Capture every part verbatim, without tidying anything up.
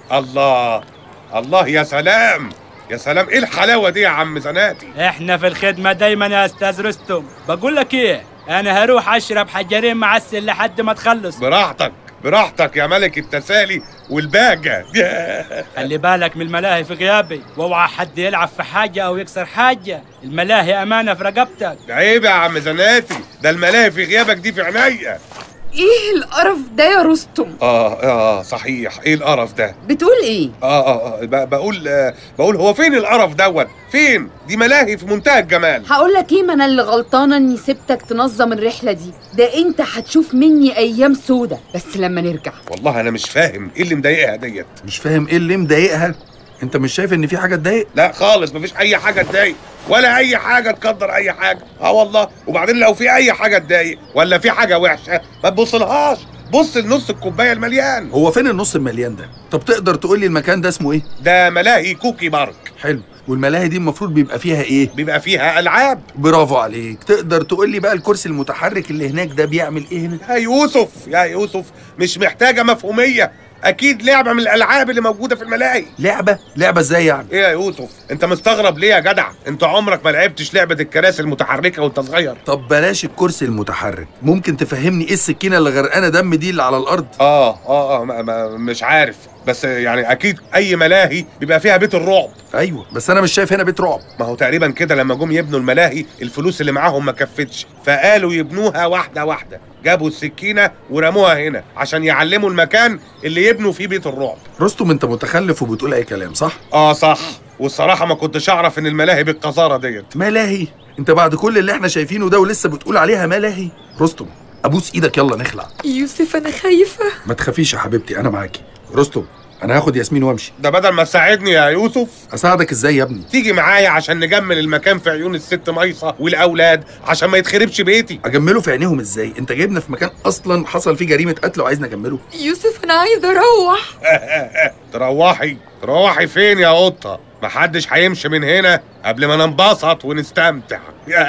الله الله، يا سلام يا سلام، ايه الحلاوه دي يا عم زناتي؟ احنا في الخدمه دايما يا استاذ رستم. بقول لك ايه، انا هروح اشرب حجرين معسل لحد ما تخلص. براحتك براحتك يا ملك التسالي والباجة. خلي بالك من الملاهي في غيابي، واوعى حد يلعب في حاجه او يكسر حاجه، الملاهي امانه في رقبتك. عيب يا عم زناتي، ده الملاهي في غيابك دي في عينيا. ايه القرف ده يا رستم؟ اه اه صحيح، ايه القرف ده؟ بتقول ايه؟ اه اه, آه بقول آه بقول هو فين القرف دوت؟ فين؟ دي ملاهي في منتهى الجمال. هقول لك ايه، ما انا اللي غلطانه اني سبتك تنظم الرحله دي، ده انت هتشوف مني ايام سودة بس لما نرجع. والله انا مش فاهم ايه اللي مضايقها ديت. مش فاهم ايه اللي مضايقها؟ انت مش شايف ان في حاجه تضايق؟ لا خالص، مفيش اي حاجه تضايق ولا اي حاجه تقدر اي حاجه. اه والله، وبعدين لو في اي حاجه تضايق ولا في حاجه وحشه ما تبصلهاش، بص لنص الكوبايه المليان. هو فين النص المليان ده؟ طب تقدر تقول لي المكان ده اسمه ايه؟ ده ملاهي كوكي بارك. حلو، والملاهي دي المفروض بيبقى فيها ايه؟ بيبقى فيها العاب. برافو عليك. تقدر تقول لي بقى الكرسي المتحرك اللي هناك ده بيعمل ايه هنا؟ يا يوسف يا يوسف، مش محتاجه مفهوميه، اكيد لعبه من الالعاب اللي موجوده في الملاهي. لعبه؟ لعبه ازاي يعني؟ ايه يا يوسف، انت مستغرب ليه يا جدع؟ انت عمرك ما لعبتش لعبه الكراسي المتحركه وانت صغير؟ طب بلاش الكرسي المتحرك، ممكن تفهمني ايه السكينه اللي غرقانه دم دي اللي على الارض؟ اه اه اه ما ما مش عارف، بس يعني اكيد اي ملاهي بيبقى فيها بيت الرعب. ايوه بس انا مش شايف هنا بيت رعب. ما هو تقريبا كده لما جم يبنوا الملاهي الفلوس اللي معاهم ما كفتش، فقالوا يبنوها واحده واحده، جابوا السكينه ورموها هنا عشان يعلموا المكان اللي يبنوا فيه بيت الرعب. رستم انت متخلف وبتقول اي كلام، صح؟ اه صح، والصراحه ما كنتش اعرف ان الملاهي بالقذاره ديت. ملاهي؟ انت بعد كل اللي احنا شايفينه ده ولسه بتقول عليها ملاهي؟ رستم ابوس ايدك، يلا نخلع. يوسف انا خايفه. ما تخافيش يا حبيبتي، انا معاكي. رستم انا هاخد ياسمين وامشي. ده بدل ما تساعدني يا يوسف. اساعدك ازاي يا ابني؟ تيجي معايا عشان نجمل المكان في عيون الست ميصه والاولاد عشان ما يتخربش بيتي. اجمله في عينيهم ازاي؟ انت جايبنا في مكان اصلا حصل فيه جريمه قتل وعايزنا نجمله. يوسف انا عايزه اروح. تروحي تروحي فين يا قطه؟ محدش هيمشي من هنا قبل ما ننبسط ونستمتع.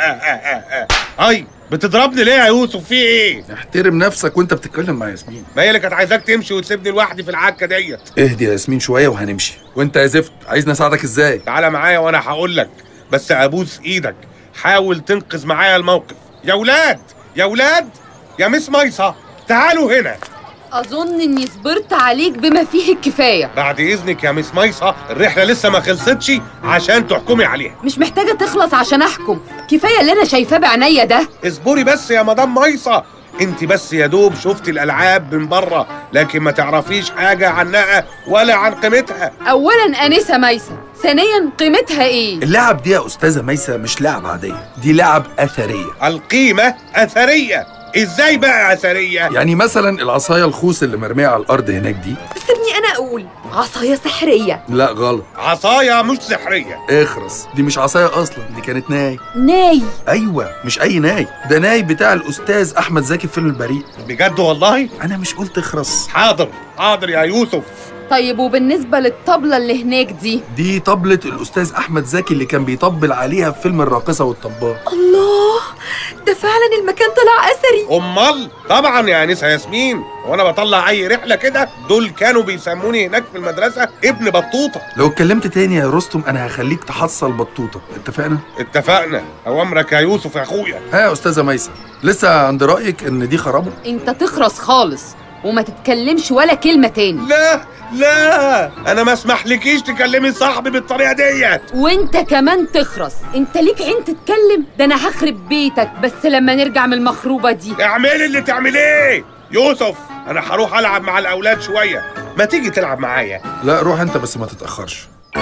هاي بتضربني ليه يا يوسف؟ في ايه؟ احترم نفسك وانت بتتكلم مع ياسمين. ما هي اللي كانت عايزاك تمشي وتسيبني لوحدي في العكه ديت. اهدي يا ياسمين شويه وهنمشي. وانت يا زفت عايزني اساعدك ازاي؟ تعالى معايا وانا هقول لك، بس ابوس ايدك حاول تنقذ معايا الموقف. يا ولاد يا ولاد يا مس ميصه تعالوا هنا. اظن اني صبرت عليك بما فيه الكفايه. بعد اذنك يا مس ميصه، الرحله لسه ما خلصتش عشان تحكمي عليها. مش محتاجه تخلص عشان احكم، كفايه اللي انا شايفاه بعينيا ده. اصبري بس يا مدام ميصه، انت بس يا دوب شفتي الالعاب من بره لكن ما تعرفيش حاجه عنها ولا عن قيمتها. اولا انسه ميصه، ثانيا قيمتها ايه؟ اللعب دي يا استاذه ميصه مش لعب عاديه، دي لعب اثريه. القيمه اثريه؟ ازاي بقى اثريه؟ يعني مثلا العصايه الخوص اللي مرميه على الارض هناك دي، سيبني انا اقول عصايه سحريه. لا غلط، عصايه مش سحريه. اخرس، دي مش عصايه اصلا، دي كانت ناي. ناي؟ ايوه مش اي ناي، ده ناي بتاع الاستاذ احمد زكي في فيلم البريء. بجد والله؟ انا مش قلت اخرس؟ حاضر حاضر يا يوسف. طيب وبالنسبه للطبله اللي هناك دي؟ دي طبله الاستاذ احمد زكي اللي كان بيطبل عليها في فيلم الراقصه والطبال. الله، ده فعلا المكان طلع اثري. امال طبعا يا انسه ياسمين، وانا بطلع اي رحله كده دول كانوا بيسموني هناك في المدرسه ابن بطوطه. لو اتكلمت تاني يا رستم انا هخليك تحصل بطوطه، اتفقنا؟ اتفقنا، اوامرك يا يوسف يا اخويا. ها يا استاذه ميصه، لسه عند رايك ان دي خرابه؟ انت تخرس خالص وما تتكلمش ولا كلمه تاني. لا لا، انا ما اسمحلكيش تكلمي صاحبي بالطريقه ديت. وانت كمان تخرس، انت ليك عين تتكلم؟ ده انا هخرب بيتك بس لما نرجع من المخروبه دي. اعملي اللي تعمليه. يوسف انا هروح العب مع الاولاد شويه، ما تيجي تلعب معايا؟ لا روح انت بس ما تتاخرش.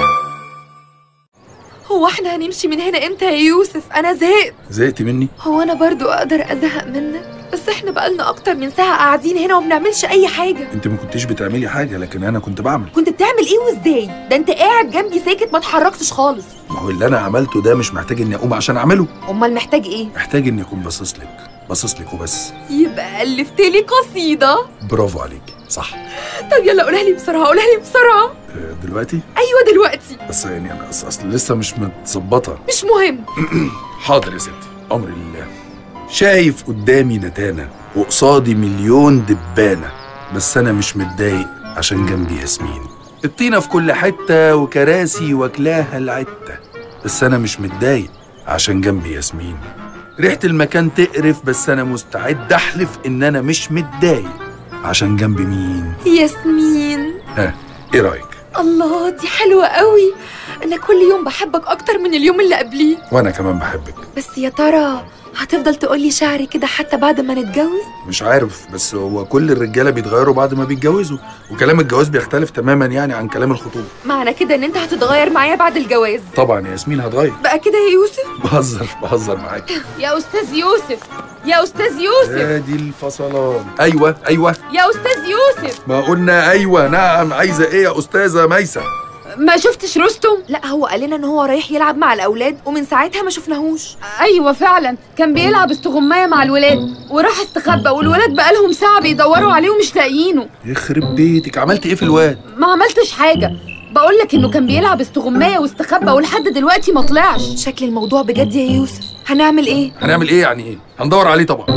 هو احنا هنمشي من هنا امتى يا يوسف؟ انا زهقت. زهقت مني؟ هو انا برضو اقدر ازهق منك؟ بس احنا بقالنا اكتر من ساعة قاعدين هنا وما بنعملش اي حاجة. انت ما كنتيش بتعملي حاجة لكن انا كنت بعمل. كنت بتعمل ايه وازاي؟ ده انت قاعد جنبي ساكت ما اتحركتش خالص. ما هو اللي انا عملته ده مش محتاج اني اقوم عشان اعمله. امال محتاج ايه؟ محتاج اني اكون باصص لك، باصص لك وبس. يبقى الفت لي قصيدة. برافو عليك، صح. طب يلا قولها لي بسرعة، قولها لي بسرعة. دلوقتي؟ ايوه دلوقتي. بس يعني انا اصل لسه مش متظبطة. مش مهم. حاضر يا ستي، امر لله. شايف قدامي نتانة وقصادي مليون دبانة، بس انا مش متضايق عشان جنبي ياسمين. الطينة في كل حتة وكراسي واكلاها العتة، بس أنا مش متضايق عشان جنبي ياسمين. ريحة المكان تقرف، بس أنا مستعد أحلف إن أنا مش متضايق عشان جنبي مين؟ ياسمين. ها، إيه رأيك؟ الله، دي حلوة قوي. أنا كل يوم بحبك أكتر من اليوم اللي قبليه. وأنا كمان بحبك. بس يا ترى هتفضل تقولي شعري كده حتى بعد ما نتجوز؟ مش عارف، بس هو كل الرجالة بيتغيروا بعد ما بيتجوزوا، وكلام الجواز بيختلف تماما يعني عن كلام الخطوبة. معنى كده إن أنت هتتغير معايا بعد الجواز؟ طبعا يا ياسمين هتغير. بقى كده يا يوسف؟ بهزر بهزر معاك. يا استاذ يوسف، يا استاذ يوسف، ادي الفصلان. ايوه ايوه يا استاذ يوسف. ما قلنا ايوه. نعم، عايزه ايه يا استاذه ميسة؟ ما شفتش رستم؟ لا، هو قال لنا ان هو رايح يلعب مع الاولاد ومن ساعتها ما شفناهوش. ايوه فعلا، كان بيلعب استغمايه مع الولاد وراح استخبى، والولاد بقالهم ساعه بيدوروا عليه ومش لاقيينه. يخرب بيتك، عملت ايه في الواد؟ ما عملتش حاجه، بقول لك انه كان بيلعب استغمايه واستخبى ولحد دلوقتي ما طلعش. شكل الموضوع بجد يا يوسف. هنعمل ايه؟ هنعمل ايه يعني ايه؟ هندور عليه طبعا.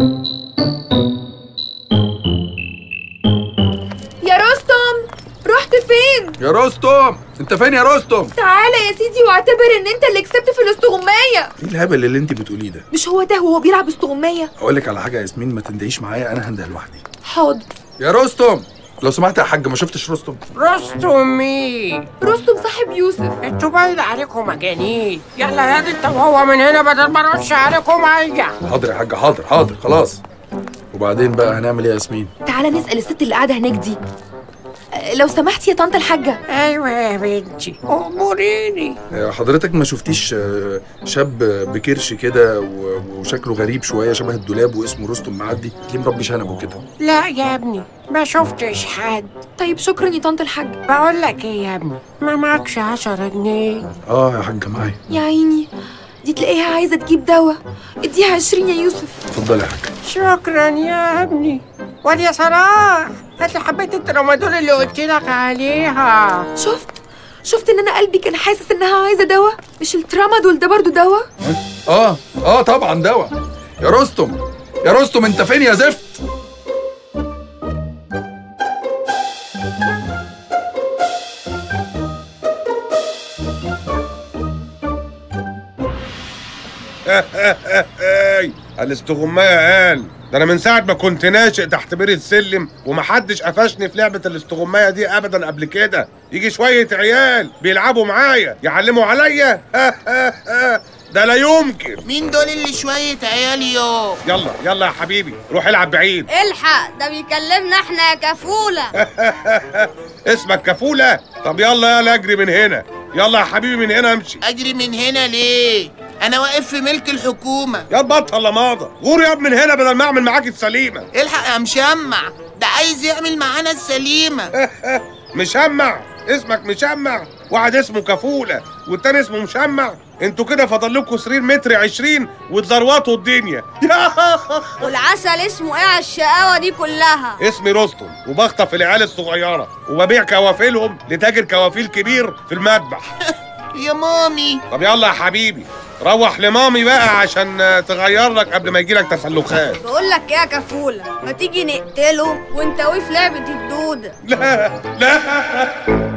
يا رستم، رحت فين؟ يا رستم، انت فين يا رستم؟ تعالى يا سيدي واعتبر ان انت اللي كسبت في الاستغمايه. ايه الهبل اللي انت بتقوليه ده؟ مش هو ده وهو بيلعب استغمايه؟ اقول لك على حاجه يا ياسمين، ما تندهيش معايا، انا هنده لوحدي. حاضر. يا رستم، لو سمحت يا حاج، ما شفتش رستم؟ رستم مين؟ رستم صاحب يوسف. انتوا باين عليكم مجانين. يلا يا دي انت وهو من هنا بدل ما ارش عليكم ميه. حاضر يا حاج، حاضر حاضر خلاص. وبعدين بقى هنعمل ايه يا ياسمين؟ تعالى نسأل الست اللي قاعده هناك دي. لو سمحتي يا طنط الحاجه. ايوه يا بنتي، اموريني. حضرتك ما شفتيش شاب بكرش كده وشكله غريب شويه شبه الدولاب واسمه رستم معدي؟ ليه مربي شنبه كده؟ لا يا ابني، ما شفتش حد. طيب شكرا يا طنط الحاجه. بقول لك ايه يا ابني، ما معكش عشرة جنيه؟ اه يا حاجه معايا. يا عيني، دي تلاقيها عايزه تجيب دواء. اديها عشرين يا يوسف. اتفضلي يا حاجه. شكرا يا ابني. وادي يا صلاح، هات لي حبايه الترامادول اللي قلت لك عليها. شفت شفت ان انا قلبي كان حاسس انها عايزه دواء. مش الترامادول ده برضو دواء؟ اه اه طبعا دواء. يا رستم، يا رستم انت فين يا زفت؟ الاستغمايه قال ده انا من ساعه ما كنت ناشئ تحت بير السلم ومحدش قفشني في لعبه الاستغمايه دي ابدا قبل كده. يجي شويه عيال بيلعبوا معايا يعلموا عليا. ده لا يمكن. مين دول اللي شويه عيال يو؟ يلا يلا يا حبيبي، روح العب بعيد. الحق، ده بيكلمنا احنا يا كفوله. اسمك كفوله؟ طب يلا يلا اجري من هنا. يلا يا حبيبي من هنا امشي. اجري من هنا ليه؟ انا واقف في ملك الحكومه. يا بطل لماضه، غور يا من هنا بدل ما اعمل معاك السليمه. الحق يا مشمع، ده عايز يعمل معانا السليمه. مشمع؟ اسمك مشمع؟ واحد اسمه كفوله والتاني اسمه مشمع. انتوا كده فاضل لكم سرير متر عشرين وتزروطوا الدنيا. والعسل اسمه ايه على الشقاوه دي كلها؟ اسمي رستم، وبخطف العيال الصغيره وببيع كوافيلهم لتاجر كوافيل كبير في المذبح. يا مامي. طب يلا يا حبيبي، روح لمامي بقى عشان تغير لك قبل ما يجيلك تسلخات. بقول لك ايه يا كفوله، ما تيجي نقتله وانت وقف لعبه الدوده. لا لا